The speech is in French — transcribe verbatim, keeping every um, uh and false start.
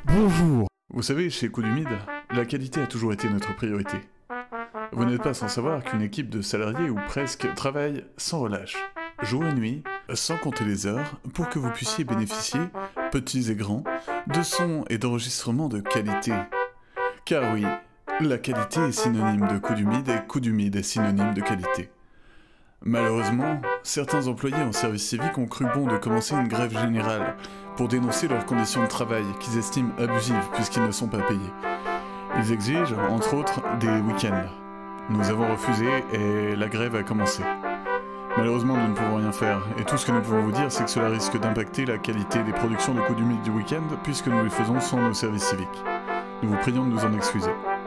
Bonjour. Vous savez, chez Coup du Mid, la qualité a toujours été notre priorité. Vous n'êtes pas sans savoir qu'une équipe de salariés ou presque travaille sans relâche, jour et nuit, sans compter les heures, pour que vous puissiez bénéficier, petits et grands, de sons et d'enregistrements de qualité. Car oui, la qualité est synonyme de Coup du Mid et Coup du Mid est synonyme de qualité. Malheureusement, certains employés en service civique ont cru bon de commencer une grève générale pour dénoncer leurs conditions de travail qu'ils estiment abusives puisqu'ils ne sont pas payés. Ils exigent, entre autres, des week-ends. Nous avons refusé et la grève a commencé. Malheureusement, nous ne pouvons rien faire, et tout ce que nous pouvons vous dire, c'est que cela risque d'impacter la qualité des productions de Coup du Mid du week-end puisque nous les faisons sans nos services civiques. Nous vous prions de nous en excuser.